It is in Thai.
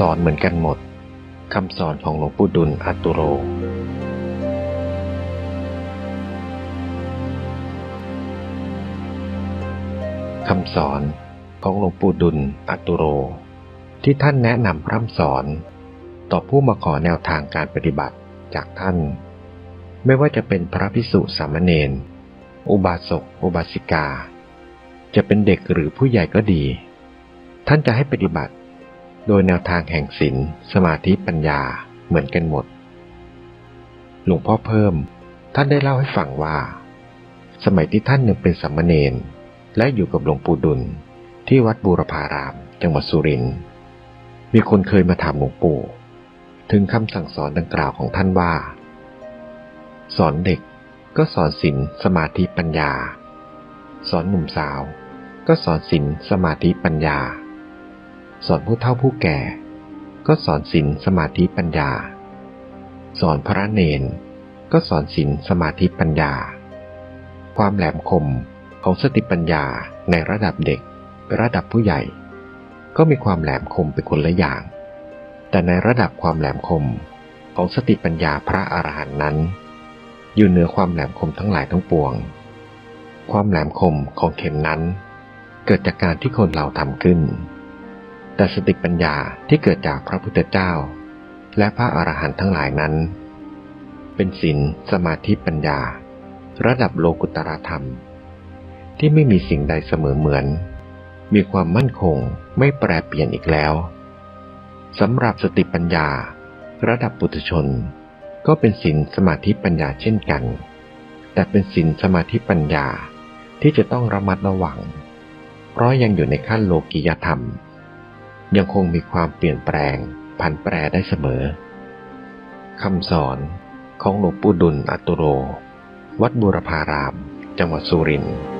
อนเหมือนกันหมดคำสอนของหลวงปู่ดุลย์อัตตุโรคำสอนของหลวงปู่ดุลย์อัตตุโรที่ท่านแนะนำพร่ำสอนต่อผู้มาขอแนวทางการปฏิบัติจากท่านไม่ว่าจะเป็นพระภิกษุสามเณรอุบาสกอุบาสิกาจะเป็นเด็กหรือผู้ใหญ่ก็ดีท่านจะให้ปฏิบัติโดยแนวทางแห่งศีลสมาธิปัญญาเหมือนกันหมดหลวงพ่อเพิ่มท่านได้เล่าให้ฟังว่าสมัยที่ท่านยังเป็นสามเณรและอยู่กับหลวงปู่ดุลย์ที่วัดบูรพารามจังหวัดสุรินทร์มีคนเคยมาถามหลวงปู่ถึงคำสั่งสอนดังกล่าวของท่านว่าสอนเด็กก็สอนศีลสมาธิปัญญาสอนหนุ่มสาวก็สอนศีลสมาธิปัญญาสอนผู้เฒ่าผู้แก่ก็สอนศีลสมาธิปัญญาสอนพระเณรก็สอนศีลสมาธิปัญญาความแหลมคมของสติปัญญาในระดับเด็กระดับผู้ใหญ่ก็มีความแหลมคมเป็นคนละอย่างแต่ในระดับความแหลมคมของสติปัญญาพระอรหันต์นั้นอยู่เหนือความแหลมคมทั้งหลายทั้งปวงความแหลมคมของเข็มนั้นเกิดจากการที่คนเราทำขึ้นแต่สติปัญญาที่เกิดจากพระพุทธเจ้าและพระอรหันต์ทั้งหลายนั้นเป็นศีลสมาธิปัญญาระดับโลกุตตรธรรมที่ไม่มีสิ่งใดเสมอเหมือนมีความมั่นคงไม่แปรเปลี่ยนอีกแล้วสำหรับสติปัญญาระดับปุถุชนก็เป็นศีลสมาธิปัญญาเช่นกันแต่เป็นศีลสมาธิปัญญาที่จะต้องระมัดระวังเพราะยังอยู่ในขั้นโลกียธรรมยังคงมีความเปลี่ยนแปลงผันแปรได้เสมอคำสอนของหลวงปู่ดุลย์อัตตุโรวัดบูรพารามจังหวัดสุรินทร์